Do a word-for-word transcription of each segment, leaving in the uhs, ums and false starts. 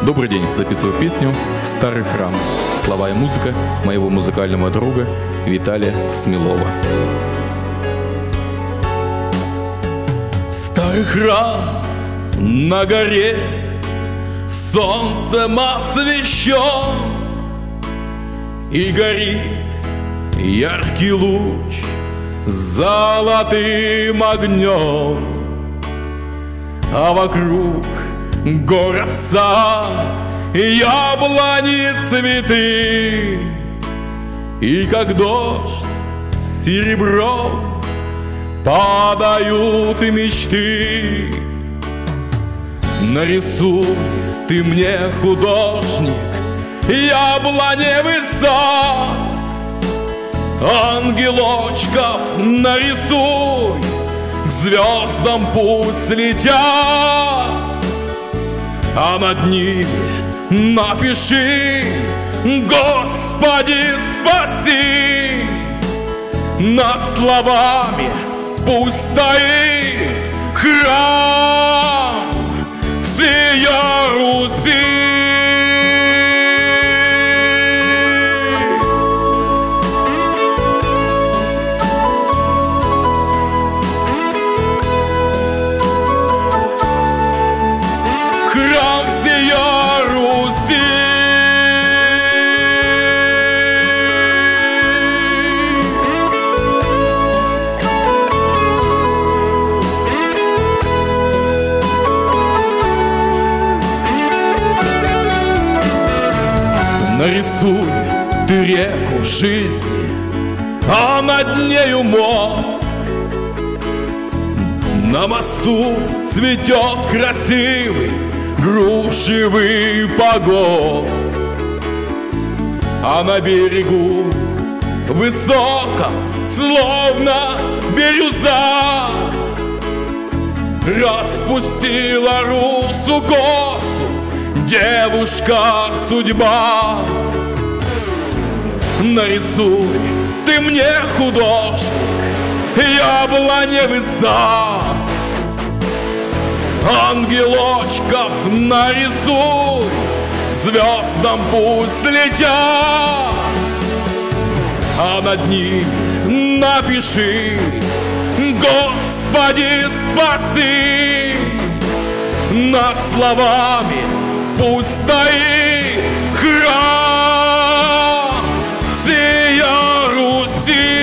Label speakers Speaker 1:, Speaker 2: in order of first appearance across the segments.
Speaker 1: Добрый день, записываю песню «Старый храм». Слова и музыка моего музыкального друга Виталия Смелова. Старый храм на горе солнцем освещен, и горит яркий луч золотым огнем, а вокруг город, сад, яблони, цветы, и как дождь серебром падают мечты. Нарисуй ты мне, художник, яблоневый сад, ангелочков нарисуй, к звездам пусть летят, а над ними напиши: Господи, спаси. Над словами пусть стоит храм всея Руси. Храм всея Руси. Нарисуй ты реку жизни, а над нею мост. На мосту цветет красивый грушевый погост, а на берегу высоко, словно бирюза, распустила русу косу девушка судьба. Нарисуй ты мне, художник, яблоневый сад, ангелочков нарисуй, к звездам пусть летят, а над ним напиши: Господи, спаси. Над словами пусть стоит храм всея Руси.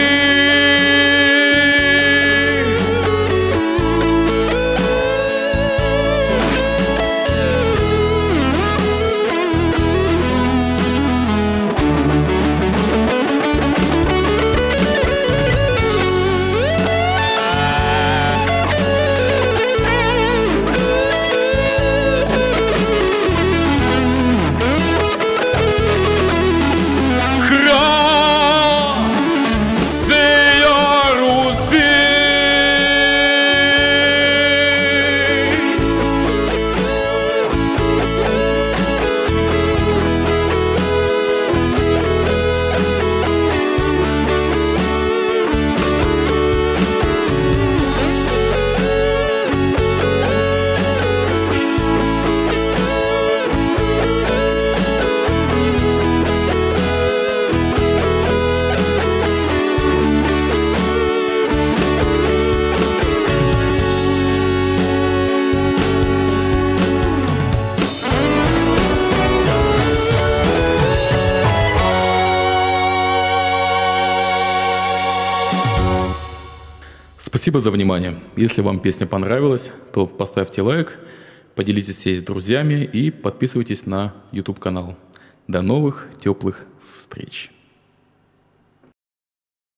Speaker 1: Спасибо за внимание. Если вам песня понравилась, то поставьте лайк, поделитесь ей с друзьями и подписывайтесь на YouTube канал. До новых теплых встреч!